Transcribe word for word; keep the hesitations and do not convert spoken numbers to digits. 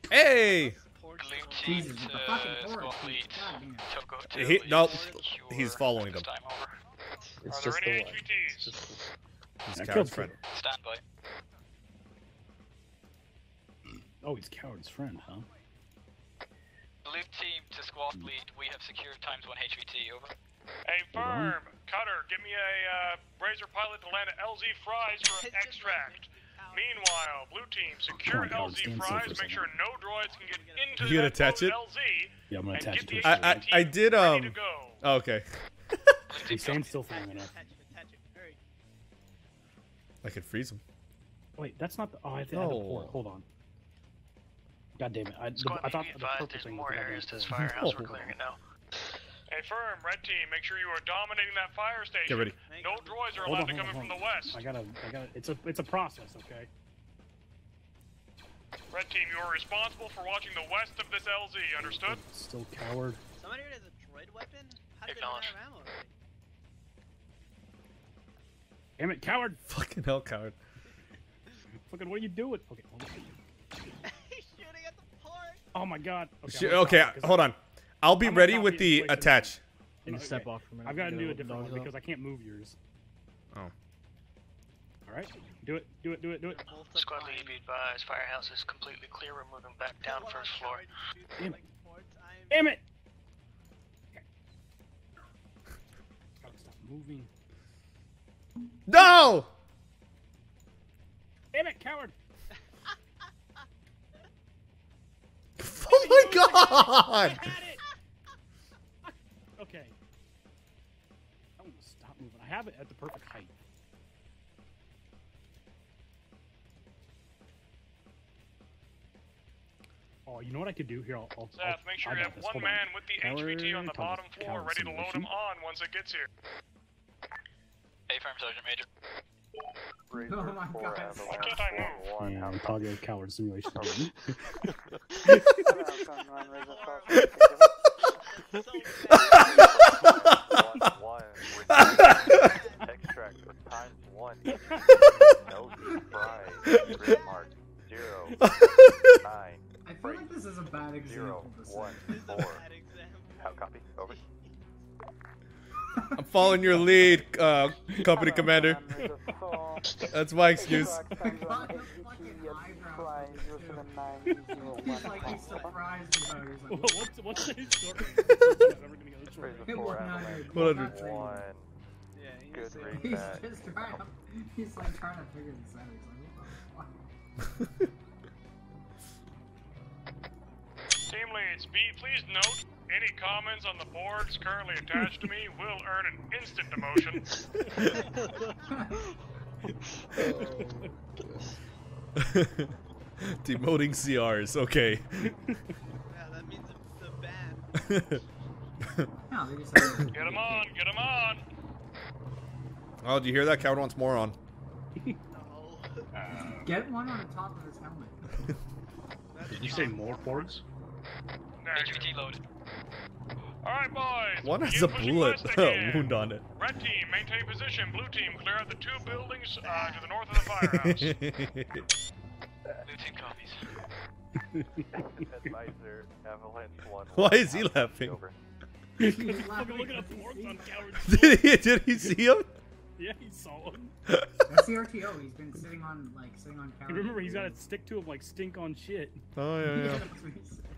Hey! Jesus, the fucking port. He, nope, he's following them. It's just the one. It's just He's I Coward's killed friend. Stand by. Oh, he's Coward's friend, huh? Blue team to squad lead. We have secured times one H V T. Over. Hey, firm. Cutter, give me a uh, Razor pilot to land at L Z Fries for an extract. Meanwhile, blue team, secure Come on, L Z stand still Fries. for a Make sure no droids can get into You gonna that attach it? L Z. Yeah, I'm gonna and attach get it the to I, it. I, I did, ready um... to go. Oh, okay. He's staying still for a minute. I could freeze him. Wait, that's not the. Oh, I, th I No. had the port. Hold on. God damn it! I, the, Squad I thought lead the advised purple there's thing more was areas to this port. firehouse. We're clearing it now. Hey, firm, red team, make sure you are dominating that fire station. Get ready. No droids are Hold allowed on, to hold come on, in from hold the west. I gotta, I gotta. It's a, it's a process, okay? Red team, you are responsible for watching the west of this L Z. Understood? Still Coward. Somebody here has a droid weapon? How did they run out of ammo already? Damn it, Coward! Fucking hell, Coward. Fucking, what are you doing? Okay, hold on. He's shooting at the port! Oh my God. Okay, Sh I'm gonna okay, stop because hold on. I'll be I'm gonna ready stop with the the inflation. attach. Can you step off for a minute? I've got to do a different one because I can't move yours. Oh. Alright, do it, do it, do it, do it. Squad lead, be advised. Firehouse is completely clear. We're moving back down first floor. Damn it. Damn it! Gotta stop moving. No! Damn it, Coward! Oh my God! I had it! Okay. I want to stop moving. I have it at the perfect height. Oh, you know what I could do here? I'll, I'll, Seth, I'll, make sure I you got have this. one Hold man on. with the H V T on the Coward, bottom floor coward ready to load him simulation. on once it gets here. A firm Sergeant Major. Oh my God. Why can't I move? Yeah, we probably have Coward simulation. One, extract for times one. No surprise. Grid mark zero nine. I feel like this is a bad Zero example. to one say. four. How copy? Over. I'm following your lead, uh, company commander. That's my excuse. God, the fucking eyebrows. He's like he's surprised about it. He's like, what's, what's the story? It one hundred. hundred. One. Yeah, Good read he's that. just trying to, he's like trying to figure this out. He's like, what the fuck? Team leads, B, please note, any comments on the boards currently attached to me will earn an instant demotion. Demoting C Rs, okay. Yeah, that means it's a ban. No, they just have Get him on, get him on! Oh, do you hear that? Coward wants more on. No. Get one on the top of his helmet. Did you say more ports? H V T loaded. Alright, boys. One has begin a pushing bullet west again. wound on it. Red team, maintain position. Blue team, clear out the two buildings uh, to the north of the firehouse. Blue team copies. Advisor, Avalanche one. Why is he laughing? Over. He's Fucking laughing look at because the ports he's- on Coward's Did he, did he see him? Yeah, he saw him. That's the R T O. He's been sitting on like sitting on. Remember, he's got to stick to him like stink on shit. Oh, yeah, yeah. That's what he said.